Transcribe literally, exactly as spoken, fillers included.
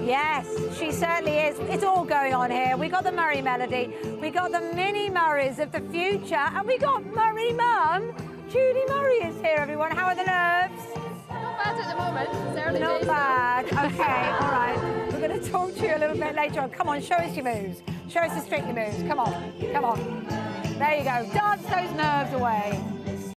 Yes, she certainly is. It's all going on here. We got the Murray melody, we got the mini Murrays of the future, and we got Murray Mum. Judy Murray is here, everyone. How are the nerves? Not bad at the moment. It's early Not days, bad. Okay, all right. We're going to talk to you a little bit later on. Come on, show us your moves. Show us the Strictly moves. Come on, come on. There you go. Dance those nerves away.